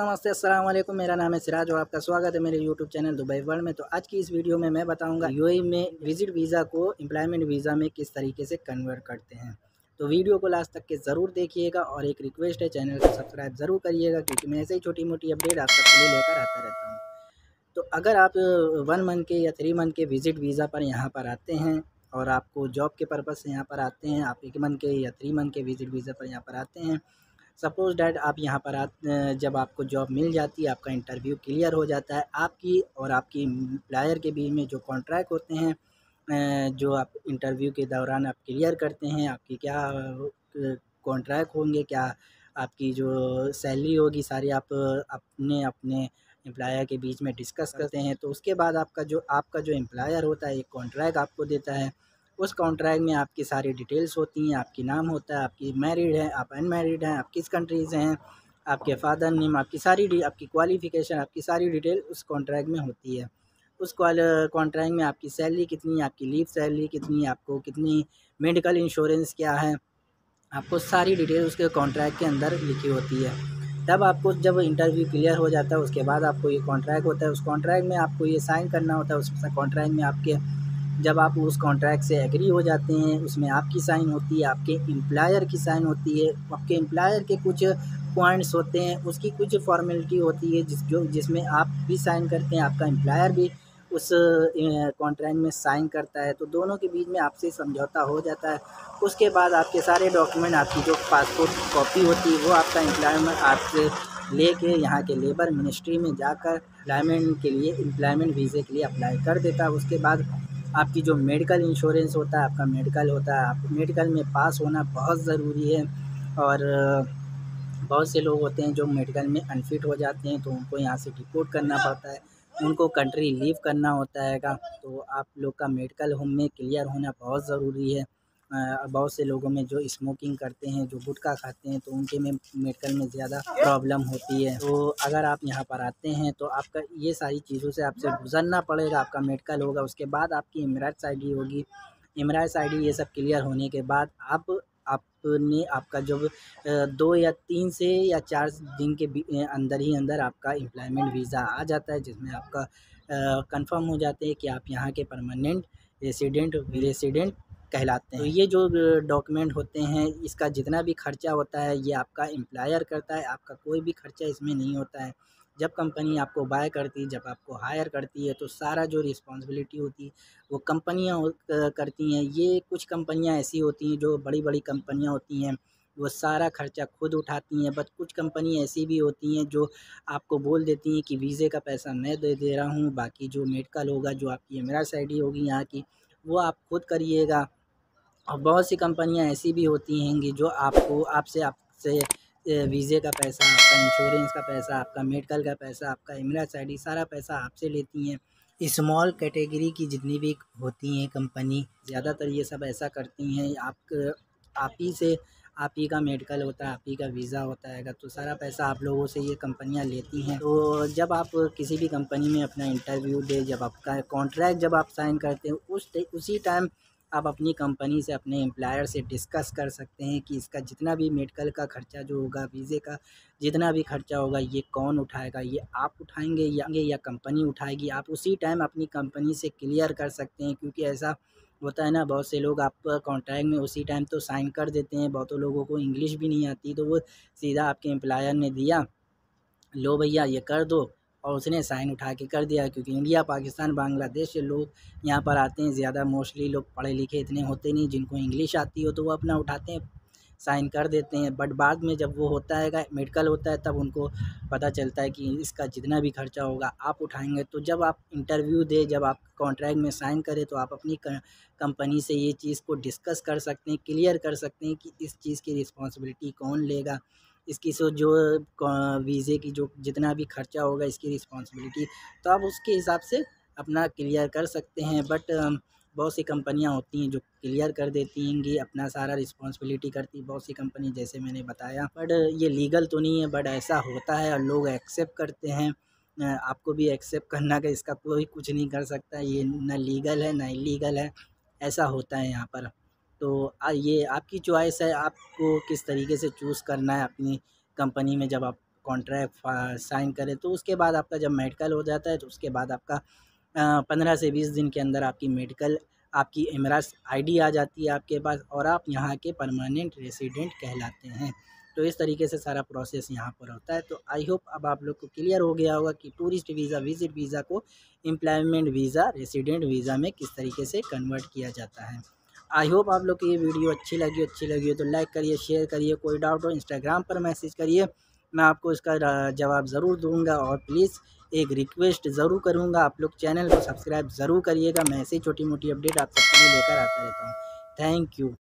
नमस्ते, अस्सलाम वालेकुम। मेरा नाम है सिराज और आपका स्वागत है मेरे यूट्यूब चैनल दुबई वर्ल्ड में। तो आज की इस वीडियो में मैं बताऊंगा यूएई में विजिट वीज़ा को एम्प्लॉयमेंट वीज़ा में किस तरीके से कन्वर्ट करते हैं। तो वीडियो को लास्ट तक के ज़रूर देखिएगा और एक रिक्वेस्ट है, चैनल को सब्सक्राइब ज़रूर करिएगा क्योंकि मैं ऐसे ही छोटी मोटी अपडेट आप सबके लिए लेकर आता रहता हूँ। तो अगर आप 1 मंथ के या 3 मंथ के विजिट वीज़ा पर यहाँ पर आते हैं और आपको जॉब के पर्पज़ से यहाँ पर आते हैं, आप 1 मंथ के या 3 मंथ के विजिट वीज़ा पर यहाँ पर आते हैं। सपोज़ डैट आप यहाँ पर जब आपको जॉब मिल जाती है, आपका इंटरव्यू क्लियर हो जाता है, आपकी और आपकी एम्प्लॉयर के बीच में जो कॉन्ट्रैक्ट होते हैं, जो आप इंटरव्यू के दौरान आप क्लियर करते हैं, आपकी क्या कॉन्ट्रैक्ट होंगे, क्या आपकी जो सैलरी होगी, सारी आप अपने अपने एम्प्लॉयर के बीच में डिस्कस करते हैं। तो उसके बाद आपका जो एम्प्लॉयर होता है एक कॉन्ट्रैक्ट आपको देता है। उस कॉन्ट्रैक्ट में आपकी सारी डिटेल्स होती हैं, आपकी नाम होता है, आपकी मैरिड हैं, आप अनमैरिड हैं, आप किस कंट्री से हैं, आपके फादर नेम, आपकी क्वालिफ़िकेशन, आपकी सारी डिटेल उस कॉन्ट्रैक्ट में होती है। उस कॉन्ट्रैक्ट में आपकी सैलरी कितनी है, आपकी लीव सैलरी कितनी है, आपको कितनी मेडिकल इंश्योरेंस क्या है, आपको सारी डिटेल उसके कॉन्ट्रैक्ट के अंदर लिखी होती है। तब आपको जब इंटरव्यू क्लियर हो जाता है उसके बाद आपको ये कॉन्ट्रैक्ट होता है, उस कॉन्ट्रैक्ट में आपको ये साइन करना होता है। उस कॉन्ट्रैक्ट में आपके जब आप उस कॉन्ट्रैक्ट से एग्री हो जाते हैं, उसमें आपकी साइन होती है, आपके एम्प्लॉयर की साइन होती है, आपके एम्प्लॉयर के कुछ पॉइंट्स होते हैं, उसकी कुछ फॉर्मेलिटी होती है जिसमें आप भी साइन करते हैं, आपका एम्प्लॉयर भी उस कॉन्ट्रैक्ट में साइन करता है। तो दोनों के बीच में आपसी समझौता हो जाता है। उसके बाद आपके सारे डॉक्यूमेंट, आपकी जो पासपोर्ट कॉपी होती है वो आपका एम्प्लॉयमेंट आपसे लेके यहाँ के लेबर मिनिस्ट्री में जाकर एम्प्लॉयमेंट वीज़े के लिए अप्लाई कर देता है। उसके बाद आपकी जो मेडिकल इंश्योरेंस होता है, आपका मेडिकल होता है, आप मेडिकल में पास होना बहुत ज़रूरी है। और बहुत से लोग होते हैं जो मेडिकल में अनफिट हो जाते हैं, तो उनको यहाँ से डिपोर्ट करना पड़ता है, उनको कंट्री लीव करना होता है का। तो आप लोग का मेडिकल होम में क्लियर होना बहुत ज़रूरी है। बहुत से लोगों में जो स्मोकिंग करते हैं, जो गुटखा खाते हैं, तो उनके में मेडिकल में ज़्यादा प्रॉब्लम होती है। तो अगर आप यहाँ पर आते हैं तो आपका ये सारी चीज़ों से आपसे गुज़रना पड़ेगा। आपका मेडिकल होगा, उसके बाद आपकी एमिरेट्स आईडी होगी। एमिरेट्स आईडी ये सब क्लियर होने के बाद आपका जब 2 या 3 से या 4 दिन के अंदर ही अंदर आपका एम्प्लॉयमेंट वीज़ा आ जाता है, जिसमें आपका कंफर्म हो जाते हैं कि आप यहाँ के परमानेंट रेसिडेंट कहलाते हैं। तो ये जो डॉक्यूमेंट होते हैं, इसका जितना भी खर्चा होता है ये आपका एम्प्लॉयर करता है, आपका कोई भी खर्चा इसमें नहीं होता है। जब कंपनी आपको बाय करती है, जब आपको हायर करती है, तो सारा जो रिस्पॉन्सिबिलिटी होती है वो कंपनियाँ करती हैं। ये कुछ कंपनियाँ ऐसी होती हैं जो बड़ी-बड़ी कंपनियाँ होती हैं, वो सारा खर्चा खुद उठाती हैं। बट कुछ कंपनी ऐसी भी होती हैं जो आपको बोल देती हैं कि वीज़े का पैसा मैं दे रहा हूँ, बाकी जो मेडिकल होगा, जो आपकी एमिरेट्स आईडी होगी यहाँ की, वो आप खुद करिएगा। और बहुत सी कंपनियाँ ऐसी भी होती हैंगी जो आपसे आपसे वीज़े का पैसा, आपका इंश्योरेंस का पैसा, आपका मेडिकल का पैसा, आपका एमिरेट्स आईडी, सारा पैसा आपसे लेती हैं। स्मॉल कैटेगरी की जितनी भी होती हैं कंपनी, ज़्यादातर ये सब ऐसा करती हैं। आप ही का मेडिकल होता है, आप ही का वीज़ा होता है, तो सारा पैसा आप लोगों से ये कंपनियां लेती हैं। तो जब आप किसी भी कंपनी में अपना इंटरव्यू दे, जब आपका कॉन्ट्रैक्ट जब आप साइन करते हैं, उसी टाइम आप अपनी कंपनी से, अपने एम्प्लॉयर से डिस्कस कर सकते हैं कि इसका जितना भी मेडिकल का खर्चा जो होगा, वीज़े का जितना भी खर्चा होगा, ये कौन उठाएगा, ये आप उठाएंगे या कंपनी उठाएगी। आप उसी टाइम अपनी कंपनी से क्लियर कर सकते हैं, क्योंकि ऐसा होता है ना, बहुत से लोग आप कॉन्ट्रैक्ट में उसी टाइम तो साइन कर देते हैं। बहुतों लोगों को इंग्लिश भी नहीं आती, तो वो सीधा आपके एम्प्लॉयर ने दिया, लो भैया ये कर दो, और उसने साइन उठा के कर दिया। क्योंकि इंडिया, पाकिस्तान, बांग्लादेश से लोग यहाँ पर आते हैं, ज़्यादा मोस्टली लोग पढ़े लिखे इतने होते नहीं, जिनको इंग्लिश आती हो तो वो अपना उठाते हैं, साइन कर देते हैं। बट बाद में जब वो होता है मेडिकल होता है, तब उनको पता चलता है कि इसका जितना भी खर्चा होगा आप उठाएंगे। तो जब आप इंटरव्यू दे, जब आप कॉन्ट्रैक्ट में साइन करें, तो आप अपनी कंपनी से ये चीज़ को डिस्कस कर सकते हैं, क्लियर कर सकते हैं कि इस चीज़ की रिस्पॉन्सिबिलिटी कौन लेगा, इसकी जो वीज़े की जो जितना भी खर्चा होगा, इसकी रिस्पॉन्सिबिलिटी, तो आप उसके हिसाब से अपना क्लियर कर सकते हैं। बट बहुत सी कंपनियां होती हैं जो क्लियर कर देती हैंगी, अपना सारा रिस्पॉन्सिबिलिटी करती, बहुत सी कंपनी जैसे मैंने बताया। बट ये लीगल तो नहीं है, बट ऐसा होता है और लोग एक्सेप्ट करते हैं। आपको भी एक्सेप्ट करना का, इसका कोई कुछ नहीं कर सकता, ये ना लीगल है ना इलीगल है, ऐसा होता है यहाँ पर। तो ये आपकी चॉइस है, आपको किस तरीके से चूज़ करना है अपनी कंपनी में जब आप कॉन्ट्रैक्ट साइन करें। तो उसके बाद आपका जब मेडिकल हो जाता है तो उसके बाद आपका 15 से 20 दिन के अंदर आपकी मेडिकल, आपकी एमरास आईडी आ जाती है आपके पास और आप यहाँ के परमानेंट रेसिडेंट कहलाते हैं। तो इस तरीके से सारा प्रोसेस यहाँ पर होता है। तो आई होप अब आप लोग को क्लियर हो गया होगा कि टूरिस्ट वीज़ा, विजिट वीज़ा को एम्प्लॉयमेंट वीज़ा, रेसिडेंट वीज़ा में किस तरीके से कन्वर्ट किया जाता है। आई होप आप लोग को ये वीडियो अच्छी लगी हो तो लाइक करिए, शेयर करिए। कोई डाउट हो इंस्टाग्राम पर मैसेज करिए, मैं आपको इसका जवाब ज़रूर दूंगा। और प्लीज़ एक रिक्वेस्ट ज़रूर करूंगा, आप लोग चैनल को सब्सक्राइब ज़रूर करिएगा। मैं ऐसी छोटी मोटी अपडेट आप सबके लिए लेकर आता रहता हूँ। Thank you.